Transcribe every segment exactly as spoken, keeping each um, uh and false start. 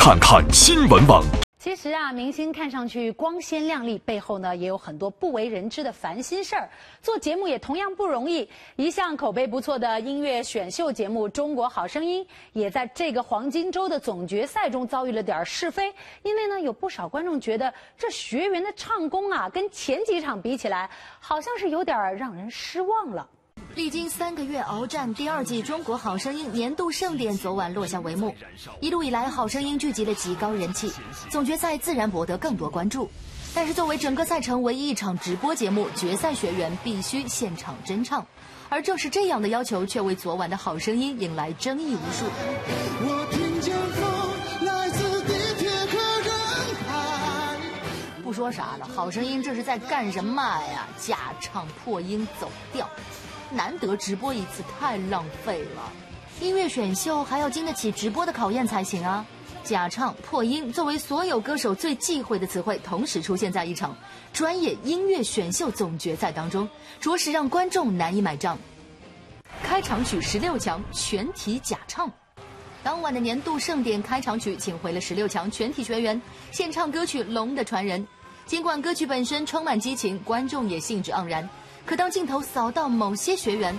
看看新闻网。 其实啊，明星看上去光鲜亮丽，背后呢也有很多不为人知的烦心事儿。做节目也同样不容易。一向口碑不错的音乐选秀节目《中国好声音》，也在这个黄金周的总决赛中遭遇了点是非。因为呢，有不少观众觉得这学员的唱功啊，跟前几场比起来，好像是有点让人失望了。 历经三个月鏖战，第二季《中国好声音》年度盛典昨晚落下帷幕。一路以来，《好声音》聚集了极高人气，总决赛自然博得更多关注。但是，作为整个赛程唯一一场直播节目，决赛学员必须现场真唱，而正是这样的要求，却为昨晚的好声音引来争议无数。我听见风来自地铁和人海。不说啥了，《好声音》这是在干什么呀？假唱破音走调。 难得直播一次，太浪费了。音乐选秀还要经得起直播的考验才行啊！假唱、破音作为所有歌手最忌讳的词汇，同时出现在一场专业音乐选秀总决赛当中，着实让观众难以买账。开场曲十六强全体假唱，当晚的年度盛典开场曲请回了十六强全体学员，献唱歌曲《龙的传人》。尽管歌曲本身充满激情，观众也兴致盎然。 可当镜头扫到某些学员，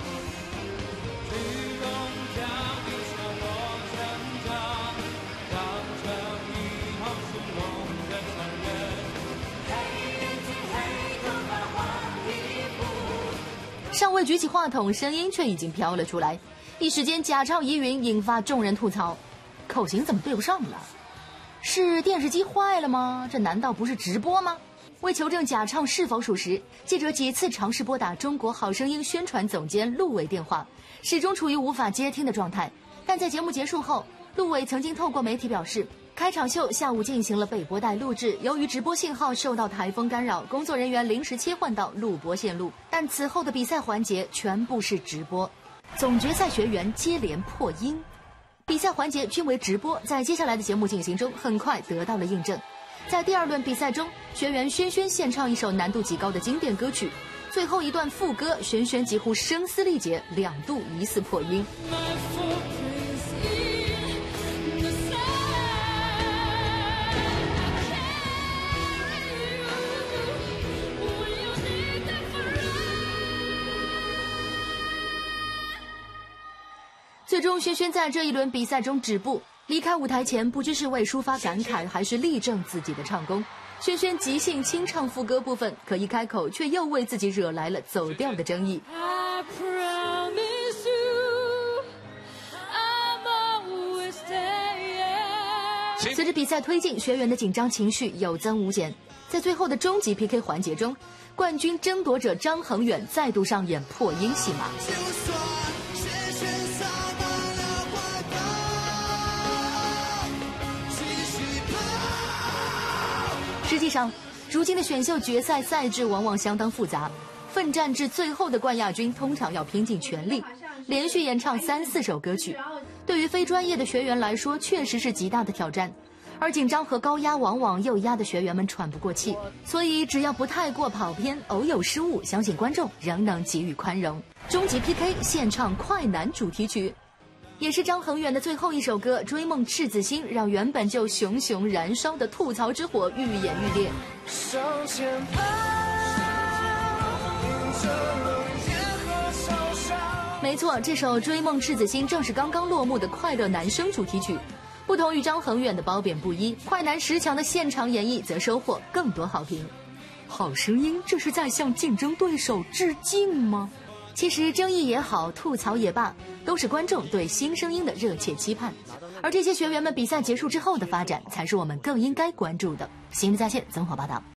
尚未举起话筒，声音却已经飘了出来，一时间假唱疑云，引发众人吐槽：口型怎么对不上了？是电视机坏了吗？这难道不是直播吗？ 为求证假唱是否属实，记者几次尝试拨打《中国好声音》宣传总监陆伟电话，始终处于无法接听的状态。但在节目结束后，陆伟曾经透过媒体表示，开场秀下午进行了备播带录制，由于直播信号受到台风干扰，工作人员临时切换到录播线路。但此后的比赛环节全部是直播，总决赛学员接连破音，比赛环节均为直播，在接下来的节目进行中，很快得到了印证。 在第二轮比赛中，学员轩轩献唱一首难度极高的经典歌曲，最后一段副歌，轩轩几乎声嘶力竭，两度疑似破音。最终，轩轩在这一轮比赛中止步。 离开舞台前，不知是为抒发感慨，还是力证自己的唱功，轩轩即兴清唱副歌部分，可一开口却又为自己惹来了走调的争议。随着比赛推进，学员的紧张情绪有增无减。在最后的终极 P K 环节中，冠军争夺者张恒远再度上演破音戏码。 实际上，如今的选秀决赛赛制往往相当复杂，奋战至最后的冠亚军通常要拼尽全力，连续演唱三四首歌曲，对于非专业的学员来说，确实是极大的挑战。而紧张和高压往往又压得学员们喘不过气，所以只要不太过跑偏，偶有失误，相信观众仍能给予宽容。终极 P K 献唱快男主题曲。 也是张恒远的最后一首歌《追梦赤子心》，让原本就熊熊燃烧的吐槽之火愈演愈烈。没错，这首《追梦赤子心》正是刚刚落幕的快乐男声主题曲。不同于张恒远的褒贬不一，快男十强的现场演绎则收获更多好评。好声音这是在向竞争对手致敬吗？ 其实争议也好，吐槽也罢，都是观众对新声音的热切期盼。而这些学员们比赛结束之后的发展，才是我们更应该关注的。新闻在线综合报道。